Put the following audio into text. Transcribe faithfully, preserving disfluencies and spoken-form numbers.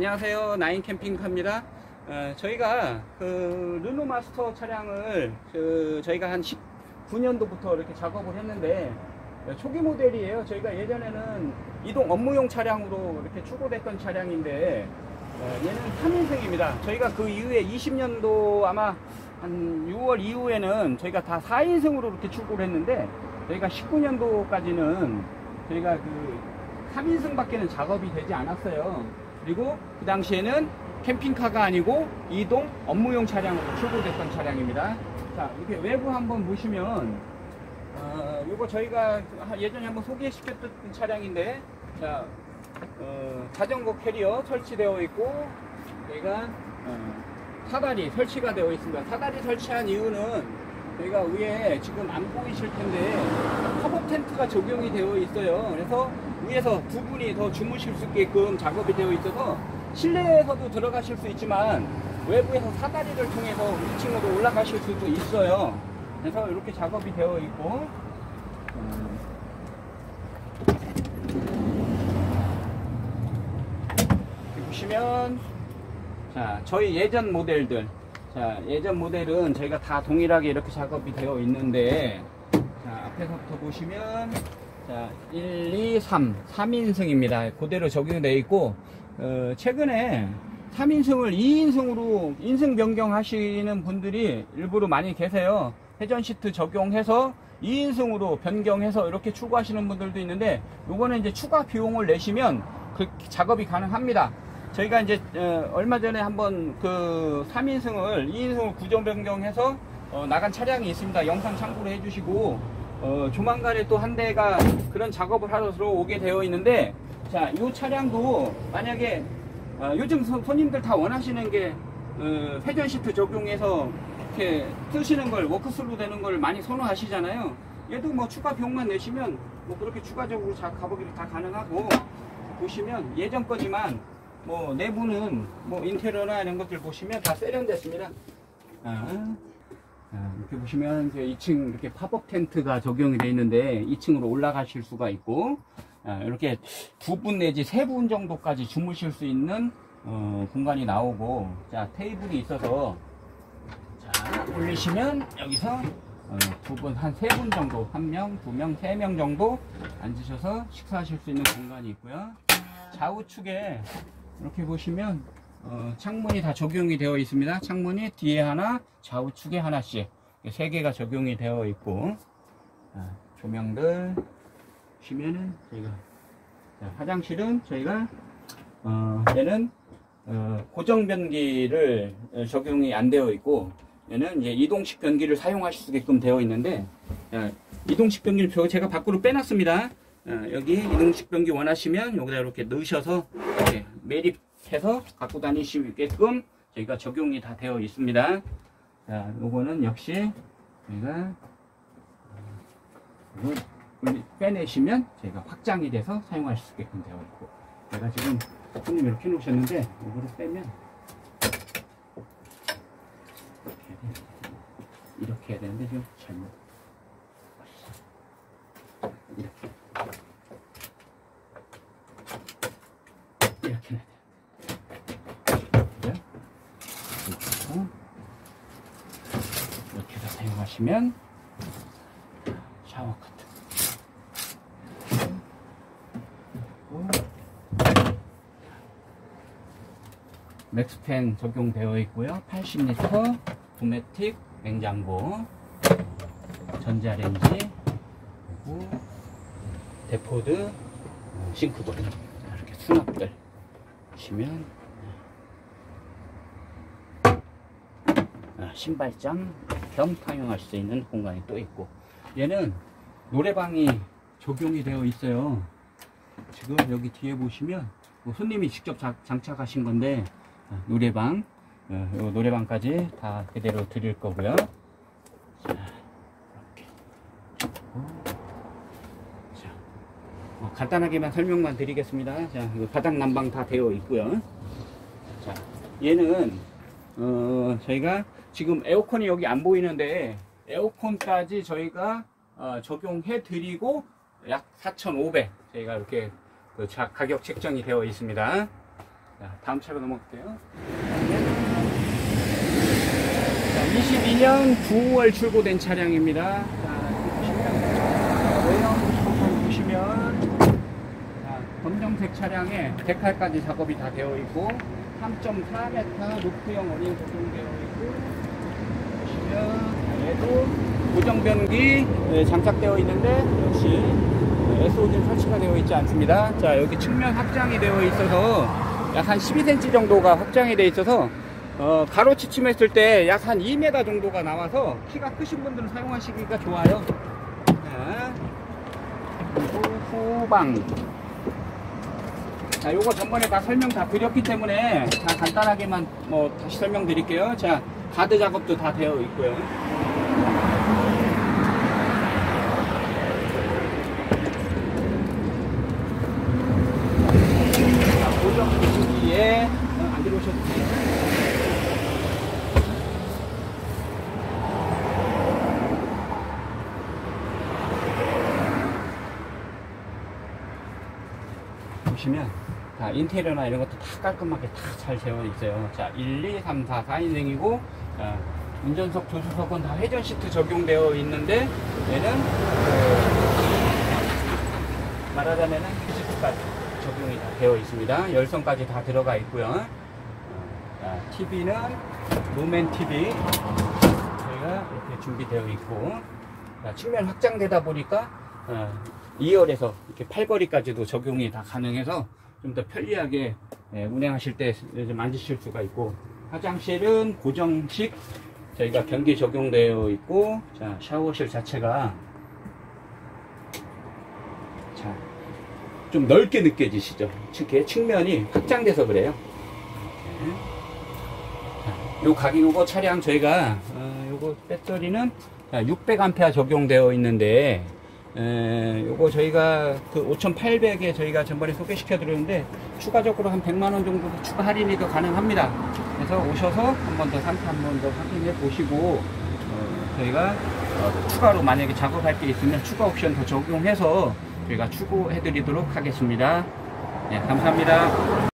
안녕하세요, 나인 캠핑카입니다. 어, 저희가 그 르노 마스터 차량을 그 저희가 한 십구 년도부터 이렇게 작업을 했는데 초기 모델이에요. 저희가 예전에는 이동 업무용 차량으로 이렇게 추구됐던 차량인데 어, 얘는 삼 인승입니다. 저희가 그 이후에 이십 년도 아마 한 유월 이후에는 저희가 다 사 인승으로 이렇게 출고를 했는데 저희가 십구 년도까지는 저희가 그 삼 인승 밖에는 작업이 되지 않았어요. 그리고 그 당시에는 캠핑카가 아니고 이동 업무용 차량으로 출고됐던 차량입니다. 자, 이렇게 외부 한번 보시면 어, 이거 저희가 예전에 한번 소개시켰던 차량인데, 자, 어, 자전거 캐리어 설치되어 있고 여기가 어, 사다리 설치가 되어 있습니다. 사다리 설치한 이유는 저희가 위에 지금 안 보이실 텐데 커버 텐트가 적용이 되어 있어요. 그래서 위에서 두 분이 더 주무실 수 있게끔 작업이 되어 있어서 실내에서도 들어가실 수 있지만 외부에서 사다리를 통해서 이 층으로 올라가실 수도 있어요. 그래서 이렇게 작업이 되어 있고, 음, 보시면 자, 저희 예전 모델들, 자, 예전 모델은 저희가 다 동일하게 이렇게 작업이 되어 있는데, 자, 앞에서부터 보시면 자, 일, 이, 삼, 삼 인승입니다. 그대로 적용되어 있고, 어, 최근에 삼 인승을 이 인승으로 인승 변경하시는 분들이 일부러 많이 계세요. 회전 시트 적용해서 이 인승으로 변경해서 이렇게 추구하시는 분들도 있는데, 요거는 이제 추가 비용을 내시면 그 작업이 가능합니다. 저희가 이제 어, 얼마 전에 한번 그 삼 인승을 이 인승으로 구조 변경해서 어, 나간 차량이 있습니다. 영상 참고를 해주시고, 어, 조만간에 또 한 대가 그런 작업을 하러 들어오게 되어 있는데, 자, 이 차량도 만약에 어, 요즘 소, 손님들 다 원하시는 게 어, 회전 시트 적용해서 이렇게 쓰시는 걸, 워크스루 되는 걸 많이 선호하시잖아요. 얘도 뭐 추가 비용만 내시면 뭐 그렇게 추가적으로 작업이 다 가능하고, 보시면 예전 거지만 뭐 내부는 뭐 인테리어나 이런 것들 보시면 다 세련됐습니다. 아, 아, 이렇게 보시면 이 층 이렇게 팝업 텐트가 적용이 되어 있는데 이 층으로 올라가실 수가 있고, 아, 이렇게 두 분 내지 세 분 정도까지 주무실 수 있는 어, 공간이 나오고, 자, 테이블이 있어서 자, 올리시면 여기서 어, 두 분, 한 세 분 정도, 한 명, 두 명, 세 명 정도 앉으셔서 식사하실 수 있는 공간이 있고요. 좌우측에 이렇게 보시면 어, 창문이 다 적용이 되어 있습니다. 창문이 뒤에 하나, 좌우측에 하나씩 세 개가 적용이 되어 있고, 자, 조명들 보시면은 저희가, 자, 화장실은 저희가 어, 얘는 어, 고정 변기를 적용이 안 되어 있고, 얘는 이제 이동식 변기를 사용하실 수 있게끔 되어 있는데, 자, 이동식 변기를 제가 밖으로 빼놨습니다. 자, 여기 이동식 변기 원하시면 여기다 이렇게 넣으셔서 이렇게 매립해서 갖고 다니시게끔 저희가 적용이 다 되어 있습니다. 자, 요거는 역시 저희가 이걸 빼내시면 저희가 확장이 돼서 사용할 수 있게끔 되어 있고, 제가 지금 손님 이렇게 놓으셨는데 이거를 빼면 이렇게 해야 되는데 지금 잘못 이렇게 이렇게 해야 돼요. 이렇게 해서 사용하시면 샤워 커튼, 맥스팬 적용되어 있고요. 팔십 리터 도메틱 냉장고, 전자레인지, 그리고 데포드 싱크볼, 이렇게 수납들 보시면 신발장 겸 사용할 수 있는 공간이 또 있고, 얘는 노래방이 적용이 되어 있어요. 지금 여기 뒤에 보시면 손님이 직접 장착하신 건데, 노래방, 어, 요 노래방까지 다 그대로 드릴 거고요. 자, 이렇게. 자, 어, 간단하게만 설명만 드리겠습니다. 자, 이거 바닥 난방 다 되어 있고요. 자, 얘는 어, 저희가 지금 에어컨이 여기 안 보이는데 에어컨까지 저희가 어, 적용해 드리고 약 사천오백 저희가 이렇게 그 가격 책정이 되어 있습니다. 자, 다음 차로 넘어갈게요. 자, 이십이 년 구월 출고된 차량입니다. 자, 외형 보시면 자, 검정색 차량에 데칼까지 작업이 다 되어 있고 삼 점 사 미터 루프형 어닝 적용되어 있고 보시면 얘도 고정 변기 장착되어 있는데 역시 에스오디는 설치가 되어 있지 않습니다. 자, 여기 측면 확장이 되어 있어서 약 한 십이 센티미터 정도가 확장이 되어 있어서 어, 가로 치침했을 때 약 한 이 미터 정도가 나와서 키가 크신 분들은 사용하시기가 좋아요. 자, 그리고 후방. 자, 요거 전번에 다 설명 다 드렸기 때문에 다 간단하게만 뭐 다시 설명드릴게요. 자, 가드 작업도 다 되어 있고요. 자, 고정 기기에 안 들어오셔도 돼요. 보시면 자, 인테리어나 이런 것도 다 깔끔하게 다 잘 되어 있어요. 자, 일, 이, 삼, 사, 사 인승이고 자, 운전석, 조수석은 다 회전 시트 적용되어 있는데 얘는 그, 말하자면은 시트까지 적용이 다 되어 있습니다. 열선까지 다 들어가 있고요. 자, 티비는 루멘 티비 저희가 이렇게 준비되어 있고 자, 측면 확장되다 보니까 어, 이 열에서 이렇게 팔걸이까지도 적용이 다 가능해서 좀 더 편리하게 예, 운행하실 때 만지실 수가 있고 화장실은 고정식 저희가 변기 적용되어 있고 자, 샤워실 자체가 자, 좀 넓게 느껴지시죠? 이렇게 측면이 확장돼서 그래요. 자, 요 가격 요거 차량 저희가 어, 요거 배터리는 육백 암페어 적용되어 있는데 에, 요거 저희가 그 오천팔백에 저희가 전번에 소개시켜 드렸는데 추가적으로 한 백만 원 정도 추가 할인이 더 가능합니다. 그래서 오셔서 한 번 더 상태 한 번 더 확인해 보시고 어, 저희가 어, 추가로 만약에 작업할 게 있으면 추가 옵션 더 적용해서 저희가 추구해 드리도록 하겠습니다. 네, 감사합니다.